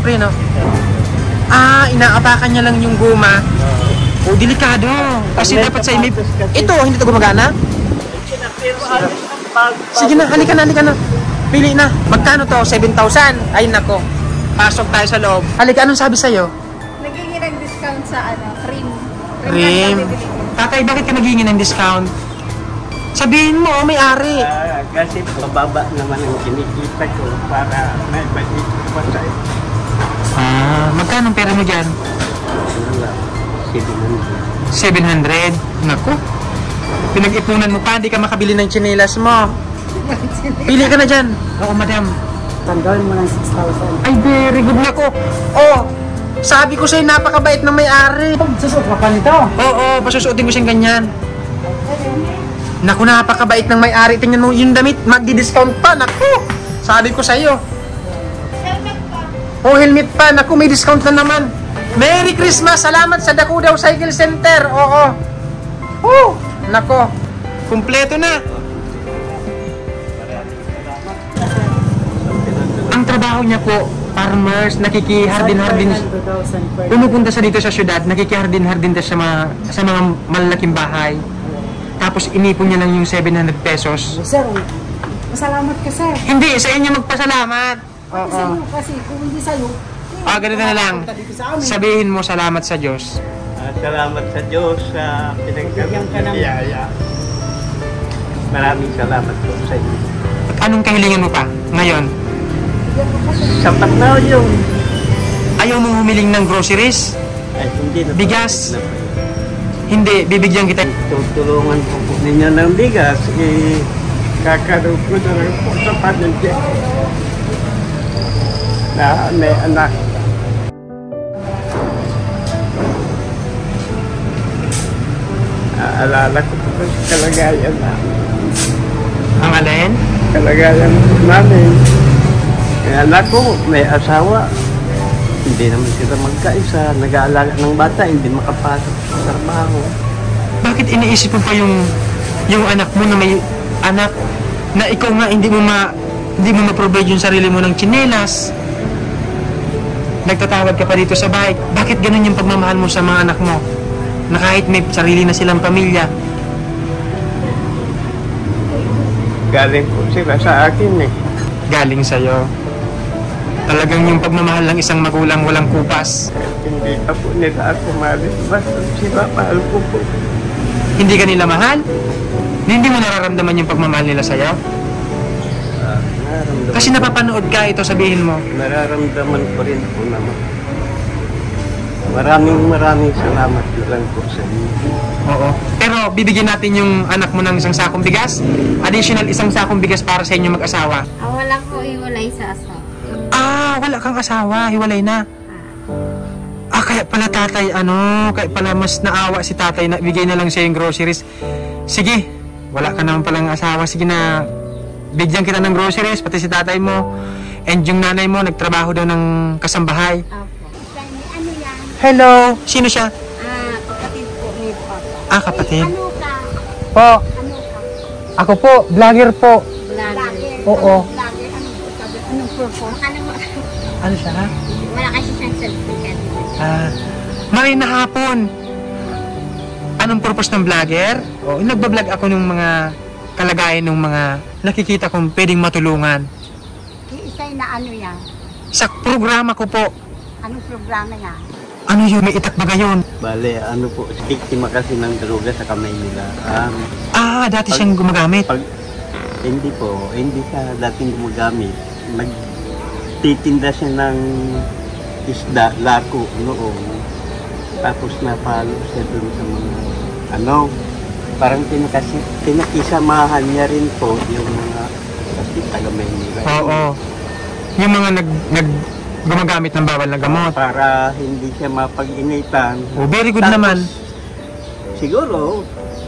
spray, no? Ah, inaapakan niya lang yung guma. Oh, delikado. Kasi dapat sa imip. Ito, hindi ito gumagana? Sige na, halika na. Pili na. Magkano to? 7,000? Ay, nako. Pasok tayo sa loob. Halika, anong sabi sa'yo? Nagiging ng discount sa cream. Cream. Tatay, bakit ka naghingi ng discount? Sabihin mo, may-ari. Kasi mababa naman ang kinikita ko para may budget ko sa ito. Ah, magkano pera mo dyan? 700. Naku. Pinag-ipunan mo pa, hindi ka makabili ng tsinelas mo. Pili ka na dyan. Oo, madam. Tanggalin mo ng 6,000. Ay, very good na ko. Oh, sabi ko sa'yo, napakabait ng may-ari. Susuot ka pa nito. Oo, pasusuotin ko siyang ganyan. Naku, napakabait ng may-ari. Tingnan mo yung damit, magdi-discount pa. Naku, sabi ko sa'yo. Helmet pa. Oh, helmet pa. Naku, may discount na naman. Merry Christmas! Salamat sa Dakudaw Cycle Center. Oo. Oh, nako. Kumpleto na. Ang trabaho niya po, farmers, nakikihardin-hardin. Pumupunta sa dito sa syudad, nakikihardin-hardin sa mga malalaking bahay. Tapos inipon niya lang yung 700 pesos. Sir, masalamat ka, sir. Hindi, sa inyo magpasalamat. Oo. Kasi kung hindi sa'yo, Ganito na lang. Sabihin mo salamat sa Diyos. Salamat sa Diyos sa pinagkabang biyaya. Maraming salamat po sa inyo. At anong kahilingan mo pa ngayon? Sapat na yung... Ayaw mong humiling ng groceries? Ay, hindi na. Bigas? Hindi, bibigyan kita. Tutulungan po po ninyo ng bigas. Kakaroon ko na lang po sa pamilya. Na may anak. Naalala ko po sa kalagayan namin. Ang alin? Kalagayan namin. Ang anak ko may asawa. Hindi naman sila magkaisa. Nag-aalaga ng bata, hindi makapasok sa trabaho. Bakit iniisip mo pa yung anak mo na may anak na ikaw nga hindi mo ma-provide yung sarili mo ng tsinelas? Nagtatawag ka pa dito sa bahay. Bakit ganun yung pagmamahal mo sa mga anak mo? Na kahit may sarili na silang pamilya. Galing po sila sa akin eh. Galing sa'yo. Talagang yung pagmamahal ng isang magulang walang kupas. Hindi pa po nila ako malis. Basta sila mahal ko po. Hindi ka nila mahal? Hindi mo nararamdaman yung pagmamahal nila sa'yo? Kasi napapanood ka, ito sabihin mo. Nararamdaman ko rin po naman. Maraming salamat lang po sa inyo. Oo. Pero bibigyan natin yung anak mo ng isang sakong bigas. Additional isang sakong bigas para sa inyo mag-asawa. Wala ko iwalay sa asawa. Wala kang asawa. Hiwalay na. Kaya pala tatay, kaya pala mas naawa si tatay na bigay na lang siya yung groceries. Sige, wala ka naman palang asawa. Sige na, bigyan kita ng groceries, pati si tatay mo. And yung nanay mo, nagtrabaho daw ng kasambahay. Opo. Ano yan? Hello! Sino siya? Kapatid po ni Papa. Kapatid. Ano ka? Po. Ano ka? Ako po, vlogger po. Vlogger. Oo. Vlogger. Anong perform? Ano siya? Wala kasi siyang certificate. Marina hapon. Anong purpose ng vlogger? Nagbablog ako ng mga kalagayan ng mga nakikita kong pwedeng matulungan. Isay na ano yan? Sa programa ko po. Anong programa yan? Ano yung may itak ba gayon? Bale, po, biktima kasi ng droga sa kamay nila. Dati siyang gumagamit. Hindi po, hindi siya dating gumagamit. Nagtitinda siya ng isda, lako, noong. Tapos napalo siya dun sa mga, parang pinakisamahan niya rin po yung mga taga Maynila. Oo. Yung mga gumagamit ng bawal na gamot. Para hindi siya mapag-initan. Very good. Tapos, naman. Siguro,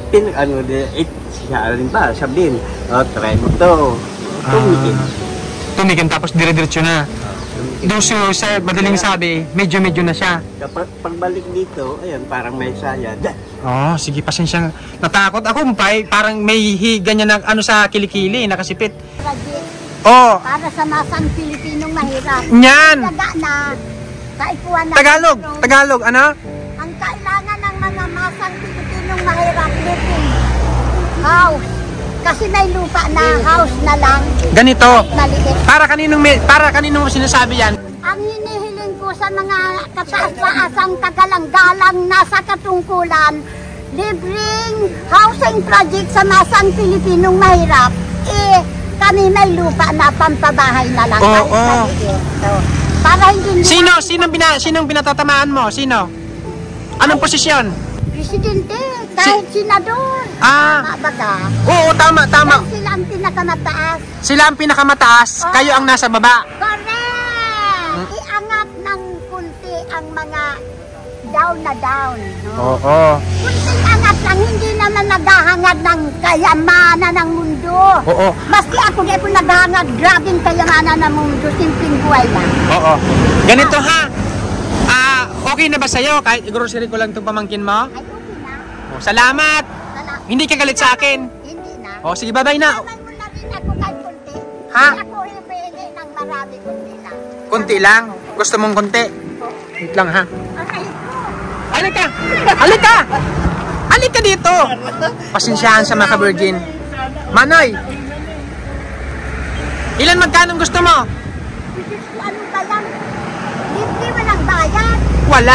siya alin ba, sabihin, try mo to. Tumikin tapos dire-diretso na. Doso, sa madaling sabi, medyo-medyo na siya. Kapag pagbalik dito, ayan, parang may sayad. Sige, pasensya. Natakot ako, parang may ganyan na sa kilikili, nakasipit. Oh, Para sa masang Pilipinong mahirap. Yan. Taga na. Kaipuan na. Tagalog, Tagalog, ano? Ang kailangan ng mga masang Pilipinong mahirap, living house. Kasi may lupa na house na lang. Ganito. Maliit. Para kaninong mo sinasabi yan? Ang hinihiling ko sa mga kataas-taasang tagalang-galang nasa katungkulan, libreng housing project sa masang Pilipinong mahirap, kami may lupa na pampabahay na lang. Oo, kahit oo. maliit. So, para hindi Sinong binatatamaan mo? Sino? Anong posisyon? Presidente, kahit senador. Ah. Tama ba ka? Oo, tama. Dahil sila ang pinakamataas. Sila ang pinakamataas, Oo. kayo ang nasa baba. Correct! Iangat ng kunti ang mga down na down. No? Oo. Kunting angat lang, hindi naman naghahangad ng kayamanan ng mundo. Oo. Maski ako di ako naghahangad, grabing kayamanan ng mundo, simpleng buhay lang. Oo. Ganito ha. Okay na ba sa'yo? Kahit grocery ko lang itong pamangkin mo? Ay, okay na. Oh, salamat. Salamat. Hindi ka galit sa akin. Hindi na. Oh, sige, bye-bye na. Naman mo na rin ako kahit kunti. Ha? Hindi ako hihingi ng marami, kunti lang. Kunti lang. Gusto mong kunti? Wait lang ha. Okay po. Halika! Halika! Halika dito! Pasensyahan sa mga ka-virgin. Manoy! Ilan magkano gusto mo? Ano ba yan? Libre walang bayad. Wala.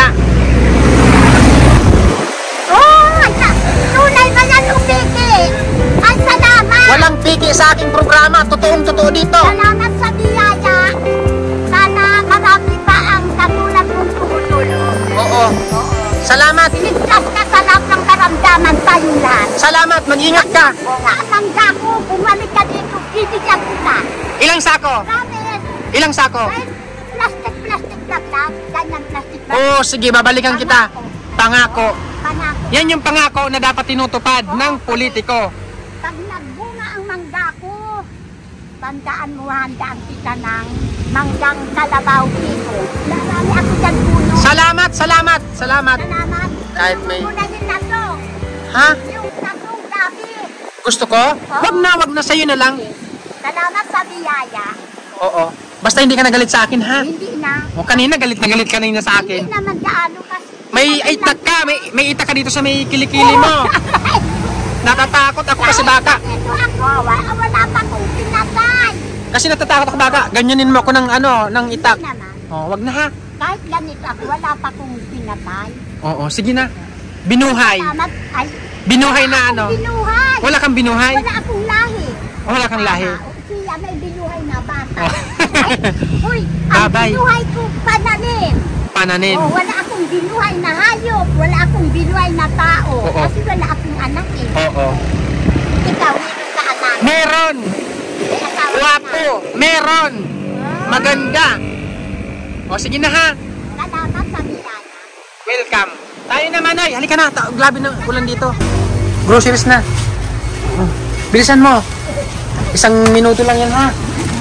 Oh, tunay ba yan, Upiki? Ay, salamat. Walang piki sa aking programa. Totoong-totoo dito. Salamat sa biyaya. Sana marami pa ang katulad mong tumutulong. Oo. Salamat. Ligtas ka sa lahat ng karamdaman tayo lahat. Salamat. Mag-ingat ka. Nakatangga ko, bumalik ka dito, bibigyan kita. Ilang sako? Promise. Ilang sako? Ay, plastic lang. Ganyan plastic lang. Oo, sige. Babalikan kita. Pangako. Pangako. Yan yung pangako na dapat tinutupad ng politiko. Pag nagbunga ang mangga ko, tandaan mo, handaan kita ng manggang kalabaw dito. Marami ako dyan puno. Salamat. Salamat. Salamat. Kahit may- Puno din na to. Ha? Yung tatong gabi. Gusto ko? Wag na sa'yo na lang. Salamat sa biyaya. Oo. Basta hindi ka nagalit sa akin, ha? Hindi na. O kanina, galit na galit kanina sa akin. Hindi naman gaano kasi. May itak ka, may itak ka dito sa may kilikili mo. Natatakot ako kasi baka. Ito ako, wala pa kong pinatay. Kasi natatakot ako baka. Ganyanin mo ako ng ng itak. Hindi naman. Oh, wag na ha. Kahit ganito ako, wala pa kong pinatay. Oo, sige na. Binuhay. Salamat. Ay, Binuhay na wala akong binuhay. Wala kang binuhay? Wala akong lahi. Wala kang lahi. Siya may binuhay na bata. Oh. Uy, ang Babay. binuhay ko pananim. Pananim. Oh, wala akong binuhay na hayop. Wala akong binuhay na tao. Oo. Kasi wala akong anak eh. Oo. Ikaw, meron ka anak. Meron. May asawa ka Guwapo. Meron. Maganda. O, sige na ha. na. Salamat sa biyaya. Welcome. Tayo na, Manoy. Halika na. Grabe na ulan dito. Groceries na. Oh, bilisan mo. 1 minuto lang yan, ha?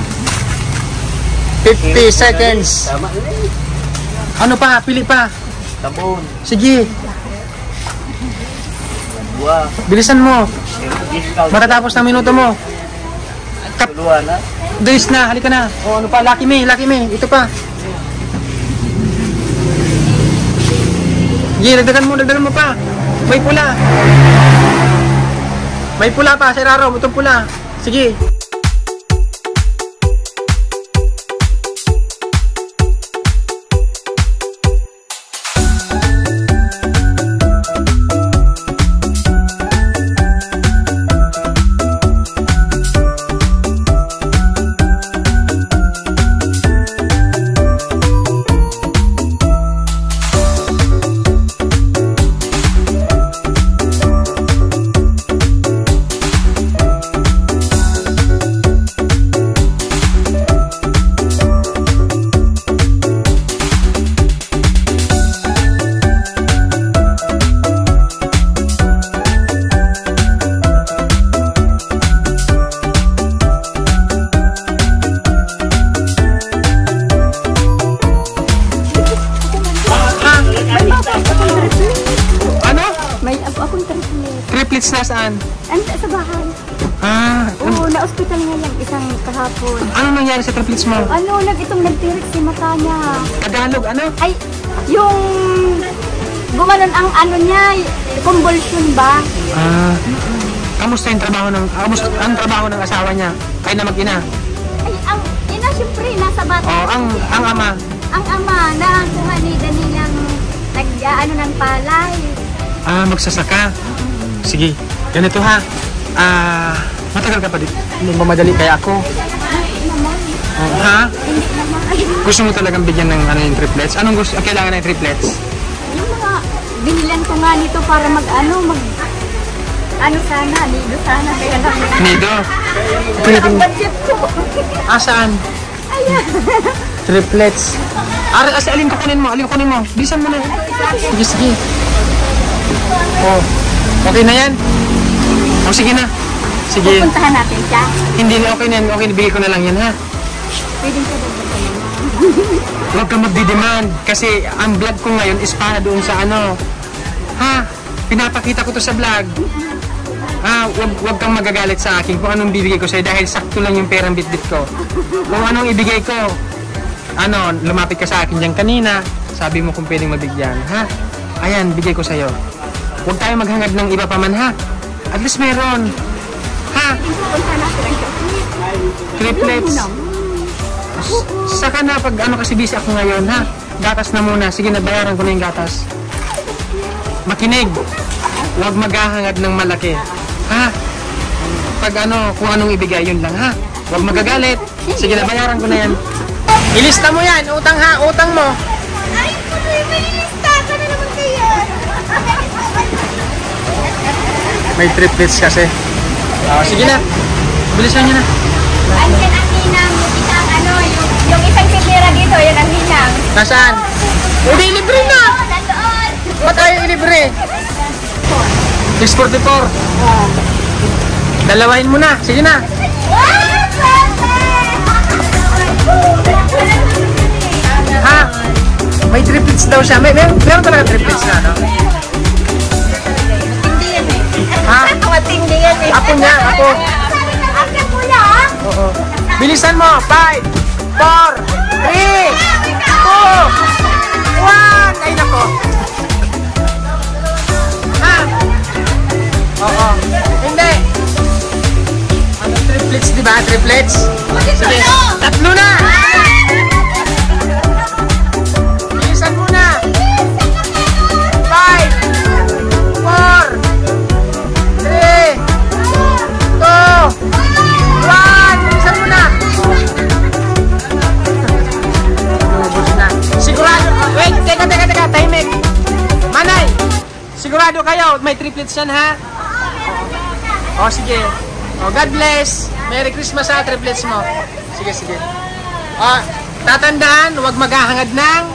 50 seconds. Tama na eh. Ano pa? Pili pa. Tabon. Sige. Buwa. Bilisan mo. Discount. Matatapos na minuto mo. Tuluan na. Days na. Halika na. O, ano pa? Lucky Me. Lucky Me. Ito pa. Sige, dagdagan mo pa. May pula. May pula pa, Sir Aaron. Itong pula. Sige. Anta sa bahay. Ah, Oo, na-hospital nga yan isang kahapon. ano nangyari sa triplets mo? Ano, nagtirik si mata niya. Tagalog, ano? Ay, yung gumanon ang ano niya, convulsion ba? Ah, kamusta yung trabaho ang trabaho ng asawa niya? Kayo na mag-ina? Ay, ang ina, syempre, nasa bata. Oh, ang ama. Ang ama, nakakuha ni Danilang nag-ano ng palay. Ah, magsasaka. Sige, ganito ha. Matagal ka pa dito. Hindi mo madali kaya ako. Oh, ha? Hindi naman. Gusto mo talagang bigyan ng ano yung triplets? Anong gusto? Kailangan ng triplets? Yung mga, binilan ko nga nito para ano sana, lido sana. Kaya lang. Nido. Ang budget ko. Saan? Ayan. Triplets. Alin kukunin mo? Alin kukunin mo? Bilisan mo na. Sige, sige. Oh, okay na yan? Oh, sige na. Sige. Puntahan natin siya. Hindi na okay na yan. Okay, bigay ko na lang yan, ha? Pwedeng ka doon. Huwag kang magdidemand. Kasi ang vlog ko ngayon is para doon sa ano. Ha? Pinapakita ko to sa vlog. Huwag kang magagalit sa akin kung anong bibigay ko sa'yo dahil sakto lang yung perang bitbit ko. Kung anong ibigay ko, lumapit ka sa akin dyan kanina. Sabi mo kung pwedeng mabigyan, ha? Ayan, bigay ko sa'yo. Huwag tayo maghangad ng iba pa man, ha? At least meron. Ha? Puntahan natin ang Triplets. Saka na pag kasi busy ako ngayon, ha? Gatas na muna. Sige, nabayaran ko na yung gatas. Makinig. Huwag maghahangad ng malaki. Ha? Pag kung anong ibigay, yun lang, ha? Huwag magagalit. Sige, nabayaran ko na yan. Ilista mo yan. Utang, ha? Utang mo. Ay, may lista. Sana naman kayo. May triplets kasi. Sige na. Bilisan nyo na. Andiyan ang hinang. Yung isang kitira dito, yan ang hinang. Nasaan? Hindi, libre na. Nandoon. Ba't tayo ilibre? 644. Dalawahin mo na. Sige na. Ha? May triplets daw siya. Meron talaga triplets na, no? Hindi yan eh. Ha? Matindi yan eh. Apo niya, apo. Apo pula ha? Oo. Bilisan mo. 5, 4, 3, 2, 1. Ay, nako. Ha? Oo. Hindi. Triplets, di ba? Triplets? Sige. 3 na. Bilisan mo na. 5, 4, 3, 2, 1. Bilisan mo na. Ubus na. Sigurado. Wait, teka. Tahimik. Manay. Sigurado kayo, may triplets yan, ha? O, sige. O, God bless. Merry Christmas, ha, triplets mo. Sige. O, tatandaan, huwag maghahangad ng...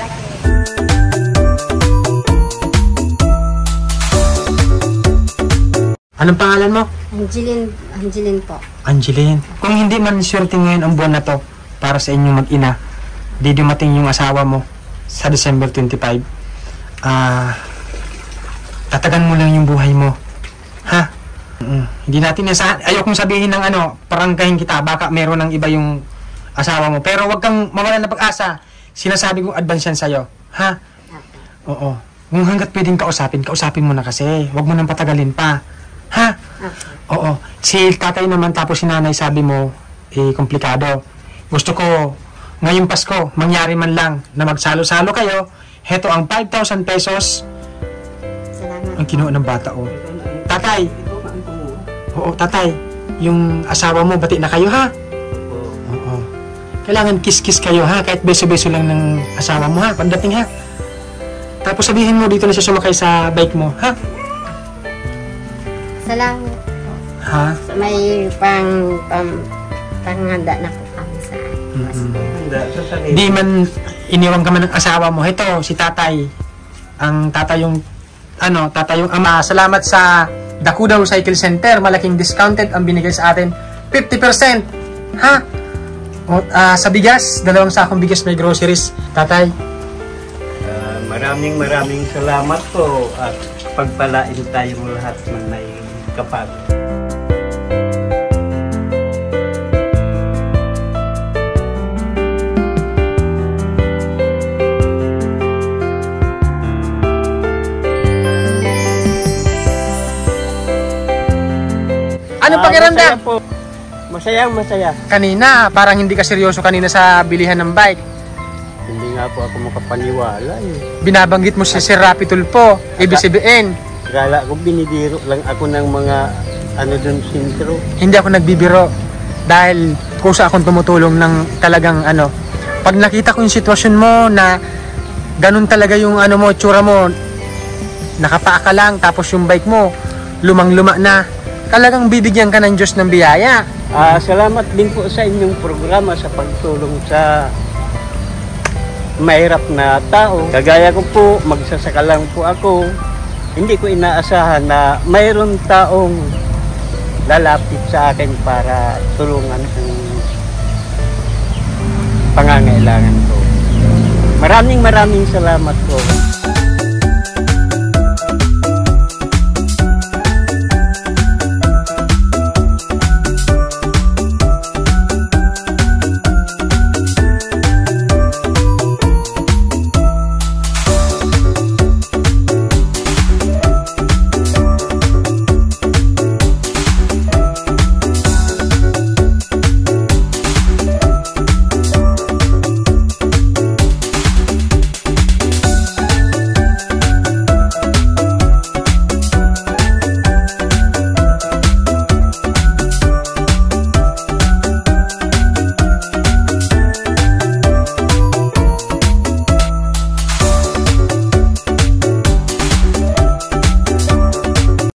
Anong pangalan mo? Angeline po. Angeline. Kung hindi man swerte ngayon ang buwan na to para sa inyong mag-ina, di dumating yung asawa mo sa December 25. Tatagan mo lang yung buhay mo. Ha? Hindi natin ayokong sabihin ng parangkahin kita, baka meron ng iba yung asawa mo. Pero wag kang mawalan ng pag-asa. Sinasabi kong advance yan sa'yo. Ha? Oo. Kung hanggat pwedeng kausapin mo na kasi. Wag mo nang patagalin pa. Ha? Oo. Si tatay naman tapos si nanay sabi mo, komplikado. Gusto ko, ngayong Pasko, mangyari man lang na magsalo-salo kayo. Heto ang 5,000 pesos. Salamat. Ang kinuha ng bata, oh. Tatay. Oo, tatay. Yung asawa mo, bati na kayo, ha? Oo. Kailangan kiss-kiss kayo, ha? Kahit beso-beso lang ng asawa mo, ha? Pandating, ha? Tapos sabihin mo, dito na siya sumakay sa bike mo, ha? Salamat. Ha? May panghanda na po kami sa Di man iniwan ka man ng asawa mo. Ito, si tatay. Ang tatay yung ama. Salamat sa Dakudaw Cycle Center. Malaking discounted ang binigay sa atin. 50%. Ha? O, sa bigas, 2 sakong bigas may groceries. Tatay. Maraming salamat po at pagpalain tayo mo lahat ng may kapag. Anong pakiramdam? Masaya po. Masayang masaya. Kanina, parang hindi ka seryoso kanina sa bilihan ng bike. Hindi nga po ako makapaniwala eh. Binabanggit mo si Sir Rapi Tulfo, ibig sabihin, Kala ko binibiro lang ako ng mga ano dun sintro. hindi ako nagbibiro. Dahil kusa akong tumutulong ng talagang ano. Pag nakita ko yung sitwasyon mo na ganun talaga yung ano mo, tsura mo, nakapaa ka lang, tapos yung bike mo, lumang-luma na, talagang bibigyan ka ng Diyos ng biyaya. Salamat din po sa inyong programa sa pagtulong sa mahirap na tao. Kagaya ko po, magsasaka lang po ako. Hindi ko inaasahan na mayroon taong lalapit sa akin para tulungan ang pangangailangan ko. Maraming salamat po.